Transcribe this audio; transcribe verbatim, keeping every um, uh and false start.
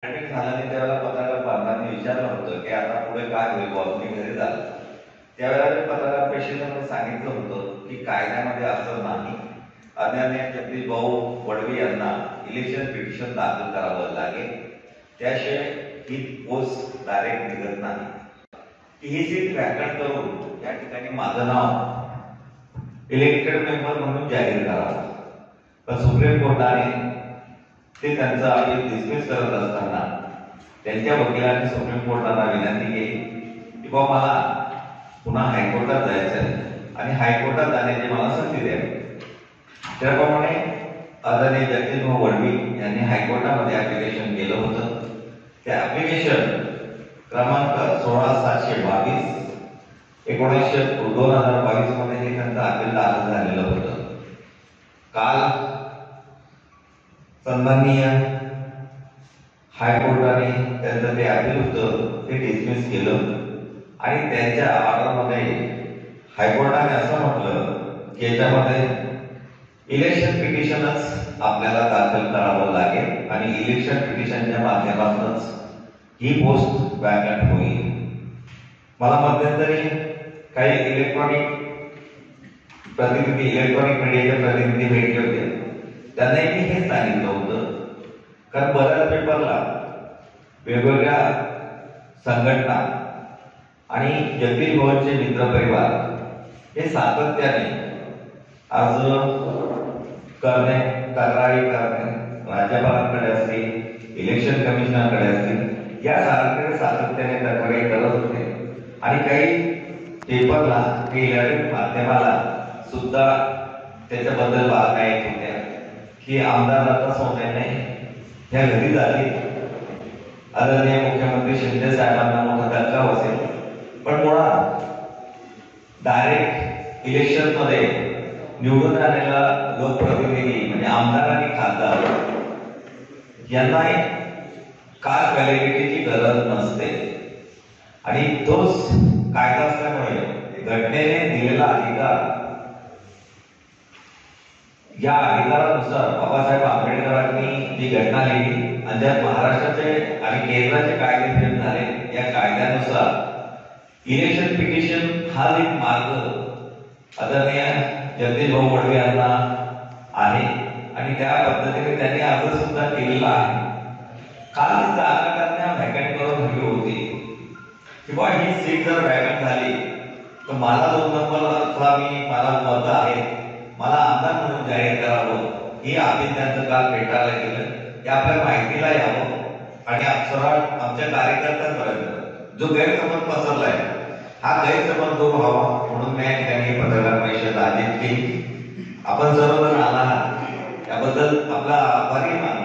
झालं नाही त्यावेळेला पत्रकार बांधवांनी विचारलं होतं की आता पुढे काय होईल बुवा, तुम्ही घरी जाल. त्यावेळेला मी पत्रकार परिषदेमध्ये सांगितलं होतं की कायद्यामध्ये असं नाही, आदरणीय जगदीश भाऊ वडवी यांना इलेक्शन पिटिशन दाखल करावं लागेल, त्याशिवाय ही पोस्ट डायरेक्ट निघत नाही. ही सीट वॅकंट करून या ठिकाणी माझं नाव इलेक्टेड मेंबर म्हणून जाहीर करावं. पण सुप्रीम कोर्टाने ते त्यांचा अपील डिसमिस करत असताना त्यांच्या वकिलांनी सुप्रीम कोर्टाला विनंती केली की बाबा मला पुन्हा हायकोर्टात जायचं आणि हायकोर्टात जाण्याची मला संधी द्यावी. त्याप्रमाणे आदरणीय जगदीश भाऊ वडवी यांनी हायकोर्टामध्ये ऍप्लिकेशन केलं होतं. त्या ऍप्लिकेशन क्रमांक सोळा सातशे बावीस एकोणीसशे दोन हजार बावीस मध्ये हे त्यांचं अपील दाखल झालेलं होतं. काल सन्माननीय हायकोर्टाने त्यांचं ते अपील होतं ते डिसमिस केलं आणि त्यांच्या ऑर्डरमध्ये हायकोर्टाने असं म्हटलं की याच्यामध्ये इलेक्शन पिटिशनच आपल्याला दाखल करावं लागेल आणि इलेक्शन पिटिशनच्या माध्यमातूनच ही पोस्ट वॅकंट होईल. मला मध्यंतरी काही इलेक्ट्रॉनिक प्रतिनिधी इलेक्ट्रॉनिक मीडियाचे प्रतिनिधी भेटले होते. त्यांनाही मी हे सांगितलं होतं कारण बऱ्याच पेपरला वेगवेगळ्या संघटना आणि जगदीश भाऊंचे मित्रपरिवार हे सातत्याने आज करणे तक्रारी करणे राज्यपालांकडे असतील इलेक्शन कमिशनरकडे असतील या सारखे सातत्याने तक्रारी करत होते आणि काही पेपरला काही इलेक्ट्रॉनिक माध्यमाला सुद्धा त्याच्याबद्दल बातम्या येत होत्या की आमदार दत्ता सोनेने ह्या घरी झाली, आदरणीय मुख्यमंत्री शिंदे साहेबांना मोठा धक्का बसेल. पण मुळात डायरेक्ट इलेक्शन मध्ये निवडून आलेला लोकप्रतिनिधी म्हणजे आमदार आणि खासदार यांना कार व्हॅलिडिटीची गरज नसते आणि तोच कायदा असल्यामुळे घटनेने दिलेला अधिकार या अधिकारानुसार बाबासाहेब आंबेडकरांनी जी घटना लिहिली आणि ज्यात महाराष्ट्राचे आणि केंद्राचे कायदे फेल झाले या कायद्यानुसार इलेक्शन पिटिशन हा एक मार्ग आदरणीय जगदीश भाऊ वडवे यांना आहे आणि त्या पद्धतीने त्यांनी अर्ज सुद्धा केलेला आहे. काल जागा त्यांना व्हॅकंट करून हवी होती किंवा ही सीट जर व्हॅकंट झाली तर मला दोन नंबरला मी मला मत आहे मला आमदार म्हणून जाहीर करावं ही अपील त्यांचं काल भेटायला गेलं. हे आपल्या माहितीला यावं आणि सरळ आमच्या कार्यकर्त्यांपर्यंत जो गैरसमज पसरलाय हा गैरसमज दूर व्हावा म्हणून मी या ठिकाणी पत्रकार परिषद आयोजित केली. आपण सर्वजण आला त्याबद्दल आपला आभारी मानतो.